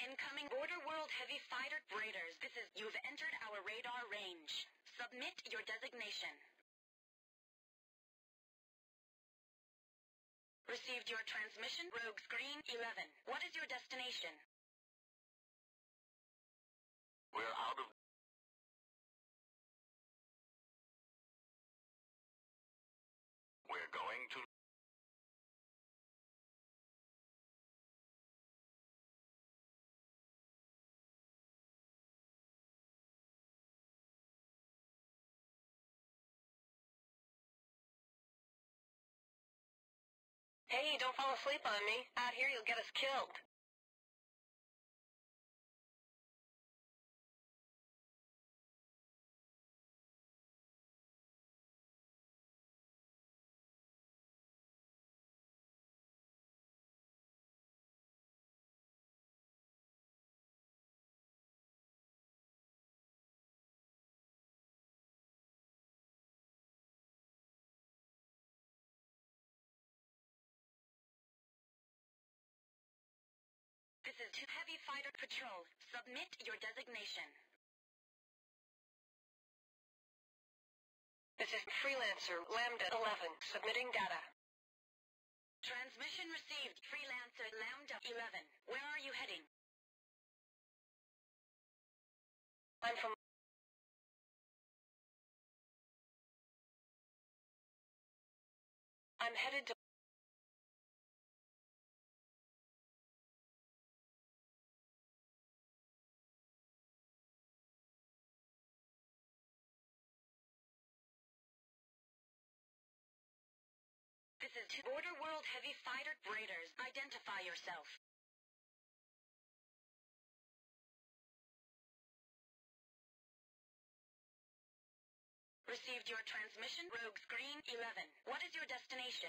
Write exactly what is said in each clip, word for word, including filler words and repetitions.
Incoming Borderworld Heavy Fighter Raiders. This is, you've entered our radar range. Submit your designation. Received your transmission, Rogues Green eleven. What is your destination? We're out of... We're going to... Hey, don't fall asleep on me. Out here you'll get us killed. This is to Heavy Fighter Patrol. Submit your designation. This is Freelancer, Lambda eleven, submitting data. Transmission received, Freelancer Lambda eleven. Where are you heading? I'm from... I'm headed to... This is to Borderworld Heavy Fighter Raiders. Identify yourself. Received your transmission, Rogues Green eleven. What is your destination?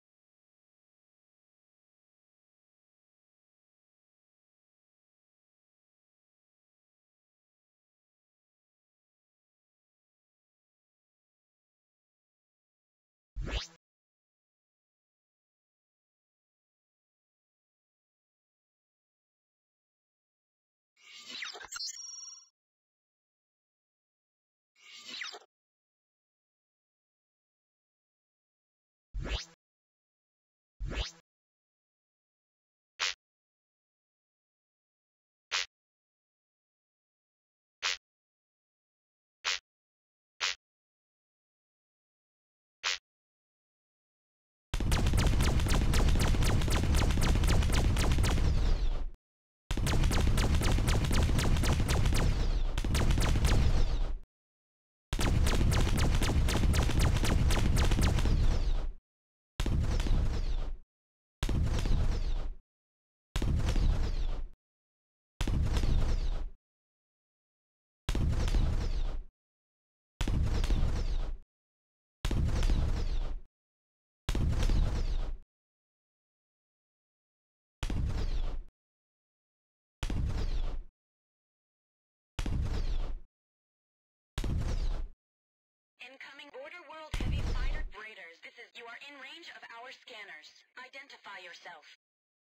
Incoming Borderworld Heavy Fighter Raiders. This is, you are in range of our scanners. Identify yourself.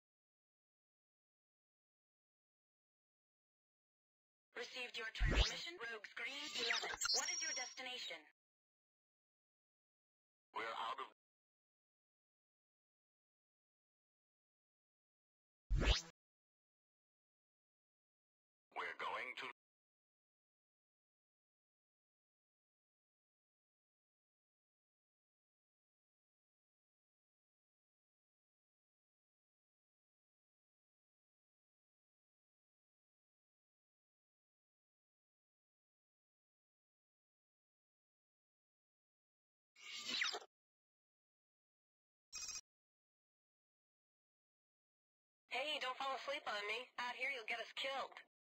Received your transmission, Rogues Green eleven. What is your destination? We're out of... We're going to... Hey, don't fall asleep on me. Out here you'll get us killed.